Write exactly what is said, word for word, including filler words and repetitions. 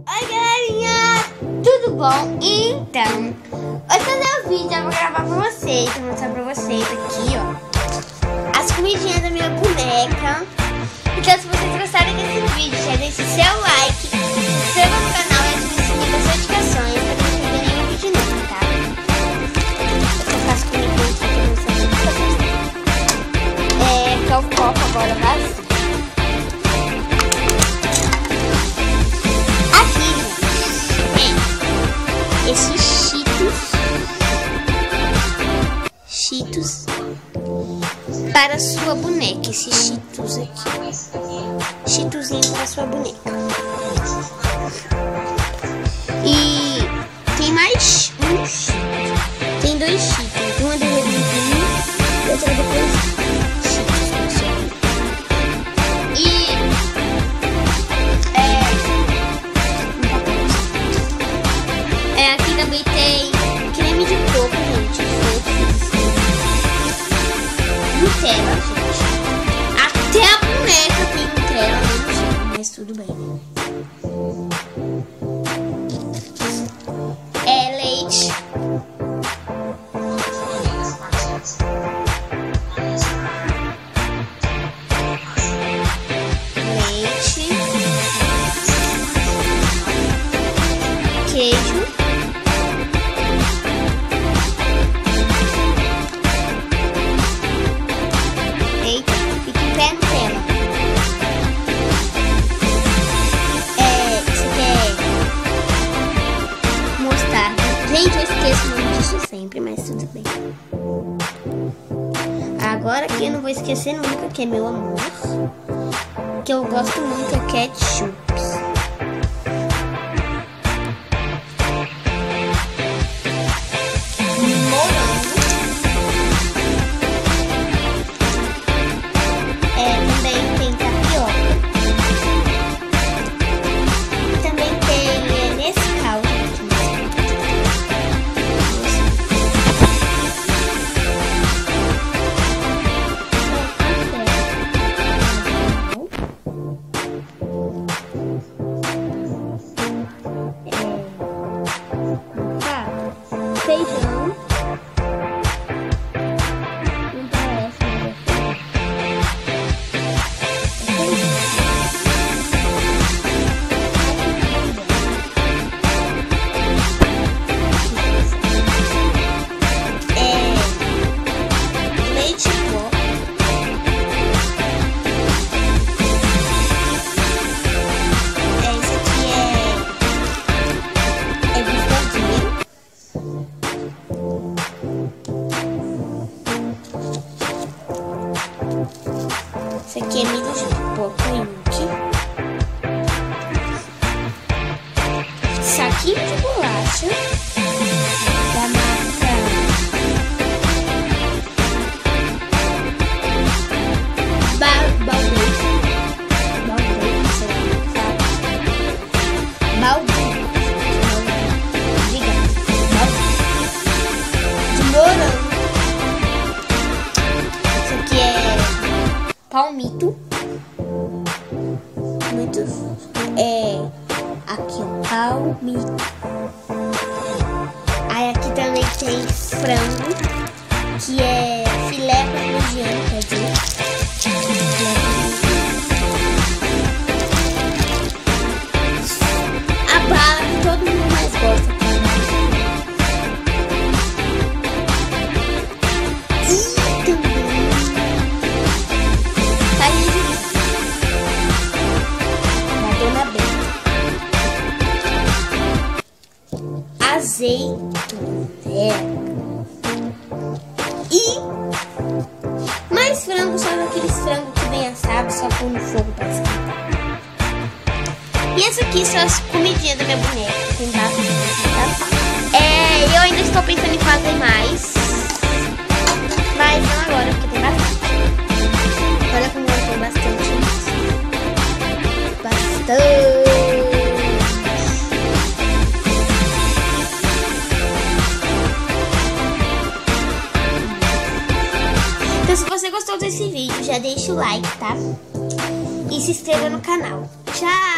Oi galerinha, tudo bom? Então, hoje fazer o vídeo, eu vou gravar pra vocês, vou mostrar pra vocês aqui, ó, as comidinhas da minha boneca. Então, se vocês gostarem desse vídeo, já deixe seu like, se inscreva no canal e ative o sininho das notificações pra não perder nenhum vídeo novo, tá? Eu faço comidinhas aqui pra vocês pra vocês. É, que é o copo agora vazio. Esses Cheetos, Cheetos para sua boneca, esses Cheetos aqui, Cheetozinho para sua boneca. E tem mais uns, tem dois Cheetos, uma de redondinho e outra depois Cheetos para sua boneca. E é, aqui também tem creme de coco, gente. Nutella, gente. Até a boneca tem Nutella, mas tudo bem. É leite. Leite. Queijo. Gente, eu esqueço o nome disso sempre, mas tudo bem. Agora que eu não vou esquecer nunca, que é meu amor, que eu gosto muito, é ketchup. Morango. É, também tem tapioca. E também tem é, Nescau. Feijão. Não parece, mas é leite em pó. É, esse aqui é é biscoitinho. Esse aqui é milho de pipoca, saquinho de bolacha da marca Balbei. Balbei, não sei como fala. Balbei. Obrigada. Balbei. De morango. Esse aqui é palmito. Muito. É. Aqui, ó. Palmito. Aí aqui também tem frango. Que é filé parmegiano, quer dizer. A bala que todo mundo mais gosta. Azeite e mais frango, só aqueles frangos que vem assado, só pôr no fogo para esquentar. E essa aqui são as comidinhas da minha boneca, tem bastante, tá? É, eu ainda estou pensando em fazer mais, mas não agora, porque tem bastante. Olha como eu tenho bastante. Bastante. Então, se você gostou desse vídeo, já deixa o like, tá? E se inscreva no canal. Tchau!